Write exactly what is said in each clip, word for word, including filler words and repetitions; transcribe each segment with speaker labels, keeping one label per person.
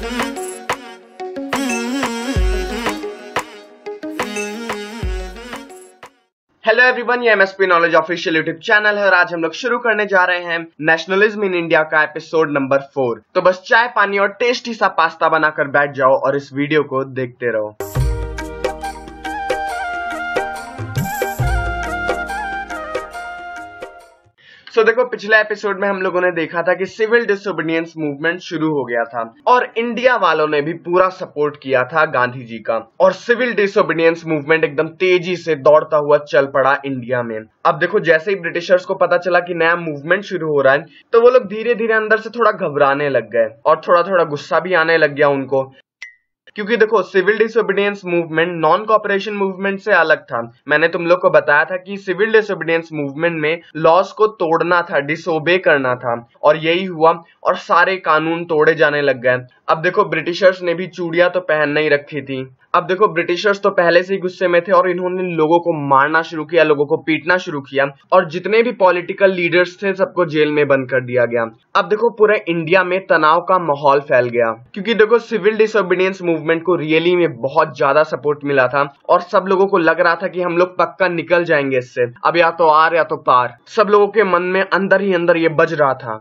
Speaker 1: Hello everyone, ये MSP knowledge official YouTube channel है और आज हम लोग शुरू करने जा रहे हैं नेशनलिज्म इन इंडिया का एपिसोड नंबर फोर। तो बस चाय पानी और टेस्टी सा पास्ता बनाकर बैठ जाओ और इस वीडियो को देखते रहो। सो so, देखो, पिछले एपिसोड में हम लोगों ने देखा था कि सिविल डिसोबीडियंस मूवमेंट शुरू हो गया था और इंडिया वालों ने भी पूरा सपोर्ट किया था गांधी जी का, और सिविल डिसोबीडियंस मूवमेंट एकदम तेजी से दौड़ता हुआ चल पड़ा इंडिया में। अब देखो, जैसे ही ब्रिटिशर्स को पता चला कि नया मूवमेंट शुरू हो रहा है तो वो लोग धीरे धीरे अंदर से थोड़ा घबराने लग गए और थोड़ा थोड़ा गुस्सा भी आने लग गया उनको, क्योंकि देखो civil disobedience movement non cooperation movement से अलग था। मैंने तुम लोग को बताया था कि सिविल डिसोबीडियंस मूवमेंट में लॉस को तोड़ना था, डिसोबे करना था, और यही हुआ और सारे कानून तोड़े जाने लग गए। अब देखो, ब्रिटिशर्स ने भी चूड़ियां तो पहन नहीं रखी थी। अब देखो, ब्रिटिशर्स तो पहले से ही गुस्से में थे और इन्होंने लोगों को मारना शुरू किया, लोगों को पीटना शुरू किया, और जितने भी पॉलिटिकल लीडर्स थे सबको जेल में बंद कर दिया गया। अब देखो, पूरे इंडिया में तनाव का माहौल फैल गया, क्योंकि देखो सिविल डिसोबीडियंस मूवमेंट को रियली में बहुत ज्यादा सपोर्ट मिला था और सब लोगों को लग रहा था कि हम लोग पक्का निकल जाएंगे इससे, अब या तो आर या तो पार। सब लोगों के मन में अंदर ही अंदर ये बज रहा था,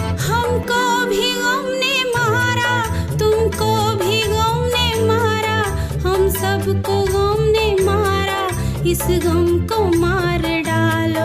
Speaker 2: हमको भी गम ने मारा, तुमको भी गम ने मारा, हम सबको गम ने मारा, इस गम को मार डालो।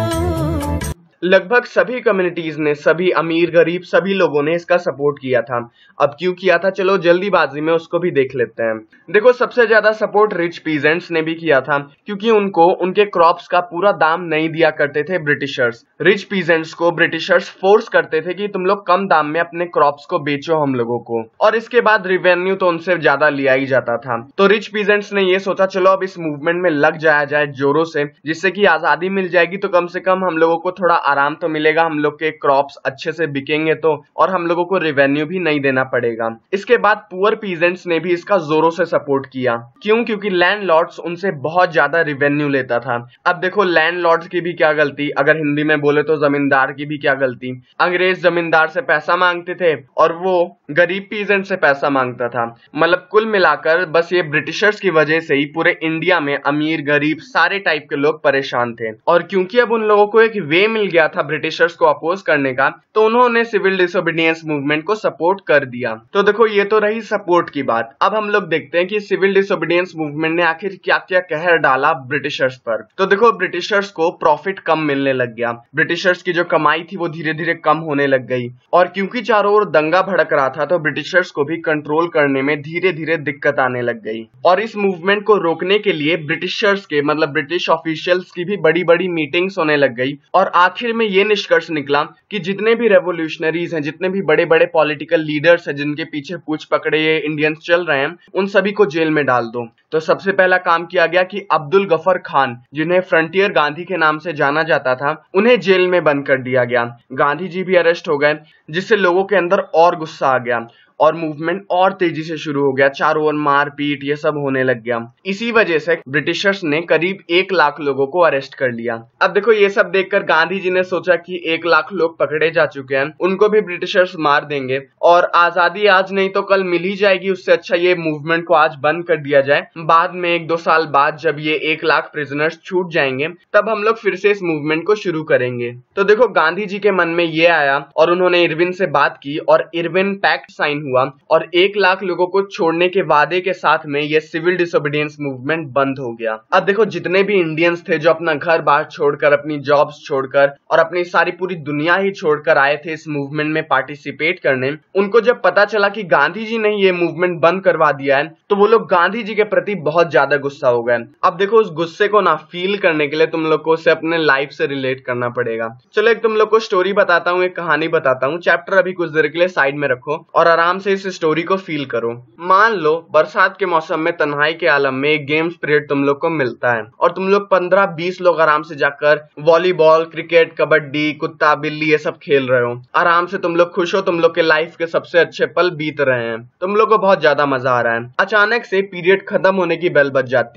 Speaker 1: लगभग सभी कम्युनिटीज ने, सभी अमीर गरीब सभी लोगों ने इसका सपोर्ट किया था। अब क्यों किया था, चलो जल्दीबाजी में उसको भी देख लेते हैं। देखो, सबसे ज्यादा सपोर्ट रिच पीजेंट्स ने भी किया था, क्योंकि उनको उनके क्रॉप्स का पूरा दाम नहीं दिया करते थे ब्रिटिशर्स। रिच पीजेंट्स को ब्रिटिशर्स फोर्स करते थे कि तुम लोग कम दाम में अपने क्रॉप्स को बेचो हम लोगों को, और इसके बाद रिवेन्यू तो उनसे ज्यादा लिया ही जाता था। तो रिच पीजेंट्स ने ये सोचा, चलो अब इस मूवमेंट में लग जाया जाए जोरों से, जिससे कि आजादी मिल जाएगी तो कम से कम हम लोगों को थोड़ा आराम तो मिलेगा, हम लोग के क्रॉप्स अच्छे से बिकेंगे तो, और हम लोगों को रेवेन्यू भी नहीं देना पड़ेगा। इसके बाद पुअर पीजेंट्स ने भी इसका जोरों से सपोर्ट किया। क्यों? क्योंकि लैंडलॉर्ड्स उनसे बहुत ज्यादा रेवेन्यू लेता था। अब देखो, लैंडलॉर्ड्स की भी क्या गलती, अगर हिंदी में बोले तो जमींदार की भी क्या गलती। अंग्रेज जमींदार से पैसा मांगते थे और वो गरीब पीजेंट से पैसा मांगता था। मतलब कुल मिलाकर बस ये ब्रिटिशर्स की वजह से ही पूरे इंडिया में अमीर गरीब सारे टाइप के लोग परेशान थे, और क्योंकि अब उन लोगों को एक वे मिल गया था ब्रिटिशर्स को अपोज करने का, तो उन्होंने सिविल डिसोबीडियंस मूवमेंट को सपोर्ट कर दिया। तो देखो, ये तो रही सपोर्ट की बात। अब हम लोग देखते हैं कि सिविल डिसोबीडियंस मूवमेंट ने आखिर क्या क्या कहर डाला ब्रिटिशर्स पर। तो देखो, ब्रिटिशर्स को प्रॉफिट कम मिलने लग गया, ब्रिटिशर्स की जो कमाई थी वो धीरे धीरे कम होने लग गई, और क्योंकि चारों ओर दंगा भड़क रहा था तो ब्रिटिशर्स को भी कंट्रोल करने में धीरे धीरे दिक्कत आने लग गई। और इस मूवमेंट को रोकने के लिए ब्रिटिशर्स के, मतलब ब्रिटिश ऑफिशियल्स की भी बड़ी बड़ी मीटिंग्स होने लग गई, और आखिर में ये निष्कर्ष निकला कि जितने भी रेवोल्यूशनरीज हैं, जितने भी बड़े बड़े पॉलिटिकल लीडर्स हैं जिनके पीछे पूछ पकड़े ये इंडियंस चल रहे हैं, उन सभी को जेल में डाल दो। तो सबसे पहला काम किया गया कि अब्दुल गफर खान, जिन्हें फ्रंटियर गांधी के नाम से जाना जाता था, उन्हें जेल में बंद कर दिया गया। गांधी जी भी अरेस्ट हो गए, जिससे लोगों के अंदर और गुस्सा आ गया और मूवमेंट और तेजी से शुरू हो गया। चारों ओर मारपीट ये सब होने लग गया। इसी वजह से ब्रिटिशर्स ने करीब एक लाख लोगों को अरेस्ट कर लिया। अब देखो, ये सब देखकर गांधी जी ने सोचा कि एक लाख लोग पकड़े जा चुके हैं, उनको भी ब्रिटिशर्स मार देंगे और आजादी आज नहीं तो कल मिल ही जाएगी, उससे अच्छा ये मूवमेंट को आज बंद कर दिया जाए। बाद में एक दो साल बाद जब ये एक लाख प्रिजनर्स छूट जाएंगे तब हम लोग फिर से इस मूवमेंट को शुरू करेंगे। तो देखो, गांधी जी के मन में ये आया और उन्होंने इरविन से बात की और इरविन पैक्ट साइन हुआ, और एक लाख लोगों को छोड़ने के वादे के साथ में ये सिविल डिसोबीडियंस मूवमेंट बंद हो गया। अब देखो, जितने भी इंडियंस थे जो अपना घर बार छोड़कर, अपनी जॉब्स छोड़कर और अपनी सारी पूरी दुनिया ही छोड़कर आए थे इस मूवमेंट में पार्टिसिपेट करने, उनको जब पता चला कि गांधी जी ने ये मूवमेंट बंद करवा दिया है तो वो लोग गांधी जी के प्रति बहुत ज्यादा गुस्सा हो गए। अब देखो, उस गुस्से को ना फील करने के लिए तुम लोग को उसे अपने लाइफ से रिलेट करना पड़ेगा। चलो एक तुम लोग को स्टोरी बताता हूँ, एक कहानी बताता हूँ। चैप्टर अभी कुछ देर के लिए साइड में रखो और आराम से इस स्टोरी को फील करो। मान लो बरसात के मौसम में तन्हाई के आलम में एक गेम्स पीरियड तुम लोग को मिलता है और तुम लोग पंद्रह बीस लोग आराम से जाकर वॉलीबॉल, क्रिकेट, कबड्डी, कुत्ता बिल्ली ये सब खेल रहे हो। आराम से तुम लोग खुश हो, तुम लोग के लाइफ के सबसे अच्छे पल बीत रहे हैं, तुम लोग को बहुत ज्यादा मजा आ रहा है। अचानक से पीरियड खत्म होने की बेल बज जाती है।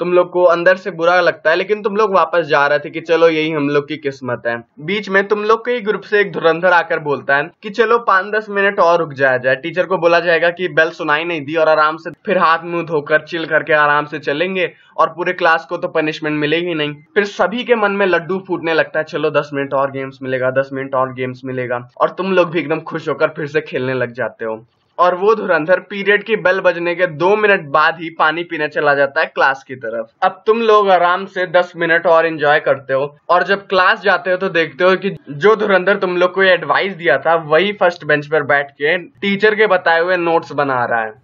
Speaker 1: तुम लोग को अंदर से बुरा लगता है, लेकिन तुम लोग वापस जा रहे थे कि चलो यही हम लोग की किस्मत है। बीच में तुम लोग के ही ग्रुप से एक धुरंधर आकर बोलता है कि चलो पाँच दस मिनट और रुक जाया जाए। टीचर को बोला जाएगा कि बेल सुनाई नहीं दी और आराम से फिर हाथ मुंह धोकर चिल करके आराम से चलेंगे और पूरे क्लास को तो पनिशमेंट मिलेगी नहीं। फिर सभी के मन में लड्डू फूटने लगता है, चलो दस मिनट और गेम्स मिलेगा, दस मिनट और गेम्स मिलेगा, और तुम लोग भी एकदम खुश होकर फिर से खेलने लग जाते हो। और वो धुरंधर पीरियड की बेल बजने के दो मिनट बाद ही पानी पीने चला जाता है क्लास की तरफ। अब तुम लोग आराम से दस मिनट और एंजॉय करते हो, और जब क्लास जाते हो तो देखते हो कि जो धुरंधर तुम लोग को एडवाइस दिया था वही फर्स्ट बेंच पर बैठ के टीचर के बताए हुए नोट्स बना रहा है।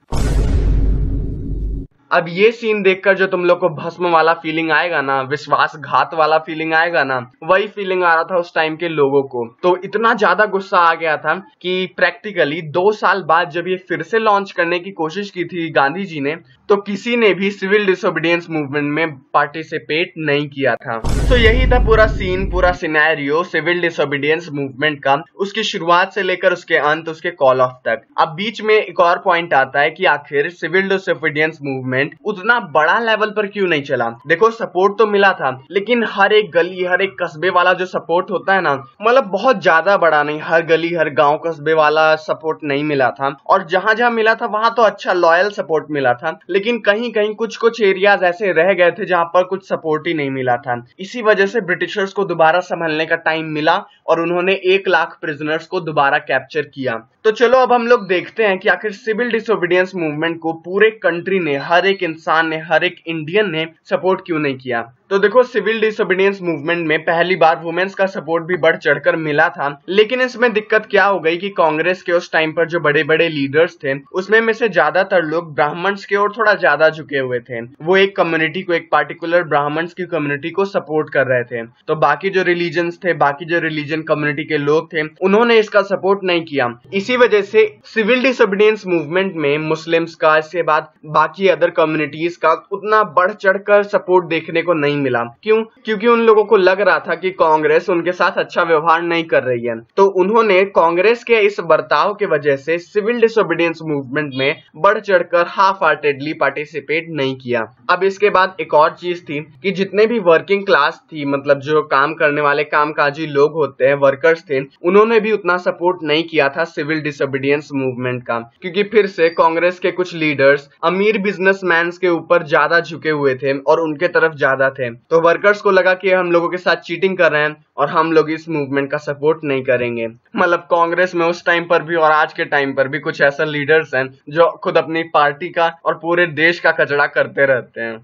Speaker 1: अब ये सीन देखकर जो तुम लोग को भस्म वाला फीलिंग आएगा ना, विश्वासघात वाला फीलिंग आएगा ना, वही फीलिंग आ रहा था उस टाइम के लोगों को। तो इतना ज्यादा गुस्सा आ गया था कि प्रैक्टिकली दो साल बाद जब ये फिर से लॉन्च करने की कोशिश की थी गांधी जी ने, तो किसी ने भी सिविल डिसोबीडियंस मूवमेंट में पार्टिसिपेट नहीं किया था। तो यही था पूरा सीन, पूरा सिनेरियो सिविल डिसोबीडियंस मूवमेंट का, उसकी शुरुआत से लेकर उसके अंत, उसके कॉल ऑफ तक। अब बीच में एक और पॉइंट आता है कि आखिर सिविल डिसोबीडियंस मूवमेंट उतना बड़ा लेवल पर क्यों नहीं चला। देखो सपोर्ट तो मिला था, लेकिन हर एक गली हर एक कस्बे वाला जो सपोर्ट होता है ना, मतलब बहुत ज्यादा बड़ा नहीं, हर गली हर गांव कस्बे वाला सपोर्ट नहीं मिला था। और जहां जहां मिला था वहां तो अच्छा लॉयल सपोर्ट मिला था, लेकिन कहीं कहीं कुछ कुछ एरियाज ऐसे रह गए थे जहां पर कुछ सपोर्ट ही नहीं मिला था। इसी वजह से ब्रिटिशर्स को दोबारा संभलने का टाइम मिला और उन्होंने एक लाख प्रिजनर्स को दोबारा कैप्चर किया। तो चलो अब हम लोग देखते हैं कि आखिर सिविल डिसोबीडियंस मूवमेंट को पूरे कंट्री ने, हर एक इंसान ने, हर एक इंडियन ने सपोर्ट क्यों नहीं किया। तो देखो सिविल डिसोबीडियंस मूवमेंट में पहली बार वुमेन्स का सपोर्ट भी बढ़ चढ़कर मिला था, लेकिन इसमें दिक्कत क्या हो गई कि कांग्रेस के उस टाइम पर जो बड़े बड़े लीडर्स थे उसमें में से ज्यादातर लोग ब्राह्मण्स के ओर थोड़ा ज्यादा झुके हुए थे। वो एक कम्युनिटी को, एक पार्टिकुलर ब्राह्मण्स की कम्युनिटी को सपोर्ट कर रहे थे। तो बाकी जो रिलीजन्स थे, बाकी जो रिलीजन कम्युनिटी के लोग थे, उन्होंने इसका सपोर्ट नहीं किया। इसी वजह से सिविल डिसोबीडियंस मूवमेंट में मुस्लिम्स का, इसके बाद बाकी अदर कम्युनिटीज का उतना बढ़ चढ़कर सपोर्ट देखने को नहीं मिला। क्यों? क्योंकि उन लोगों को लग रहा था कि कांग्रेस उनके साथ अच्छा व्यवहार नहीं कर रही है। तो उन्होंने कांग्रेस के इस बर्ताव के वजह से सिविल डिसोबीडियंस मूवमेंट में बढ़ चढ़कर हाफ हार्टेडली पार्टिसिपेट नहीं किया। अब इसके बाद एक और चीज थी कि जितने भी वर्किंग क्लास थी, मतलब जो काम करने वाले कामकाजी लोग होते हैं, वर्कर्स थे, उन्होंने भी उतना सपोर्ट नहीं किया था सिविल डिसोबीडियंस मूवमेंट का, क्योंकि फिर से कांग्रेस के कुछ लीडर्स अमीर बिजनेसमैन के ऊपर ज्यादा झुके हुए थे और उनके तरफ ज्यादा थे। तो वर्कर्स को लगा कि हम लोगों के साथ चीटिंग कर रहे हैं और हम लोग इस मूवमेंट का सपोर्ट नहीं करेंगे। मतलब कांग्रेस में उस टाइम पर भी और आज के टाइम पर भी कुछ ऐसे लीडर्स हैं जो खुद अपनी पार्टी का और पूरे देश का कचरा करते रहते हैं।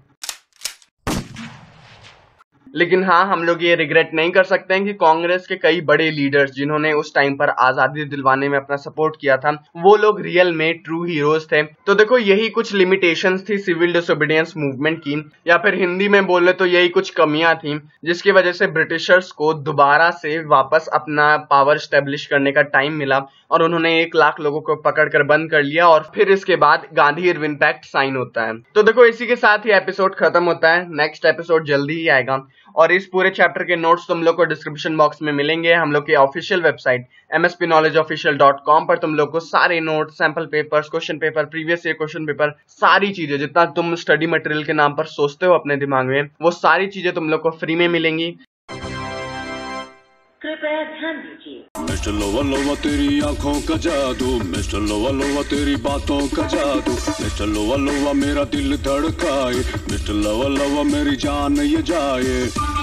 Speaker 1: लेकिन हाँ, हम लोग ये रिग्रेट नहीं कर सकते हैं कि कांग्रेस के कई बड़े लीडर्स जिन्होंने उस टाइम पर आजादी दिलवाने में अपना सपोर्ट किया था, वो लोग रियल में ट्रू हीरोज थे। तो देखो यही कुछ लिमिटेशंस थी सिविल डिसोबीडियंस मूवमेंट की, या फिर हिंदी में बोले तो यही कुछ कमियां थी, जिसकी वजह से ब्रिटिशर्स को दोबारा से वापस अपना पावर स्टेब्लिश करने का टाइम मिला और उन्होंने एक लाख लोगों को पकड़कर बंद कर लिया और फिर इसके बाद गांधी इरविन पैक्ट साइन होता है। तो देखो इसी के साथ ही एपिसोड खत्म होता है। नेक्स्ट एपिसोड जल्दी ही आएगा और इस पूरे चैप्टर के नोट्स तुम लोग को डिस्क्रिप्शन बॉक्स में मिलेंगे। हम लोग के official website M S P knowledge official dot com पर तुम लोग को सारे notes, sample papers, question paper, previous year question paper, सारी चीजें जितना तुम स्टडी मटेरियल के नाम पर सोचते हो अपने दिमाग में, वो सारी चीजें तुम लोग को फ्री में मिलेंगी।
Speaker 3: कृपया ध्यान दीजिए।
Speaker 4: मिस्टर लोवा लोवा तेरी आंखों का जादू, मिस्टर लोवा लोवा तेरी बातों का जादू, मिस्टर लोवा लोवा मेरा दिल धड़काए, मिस्टर लोवा लोवा मेरी जान ये जाए।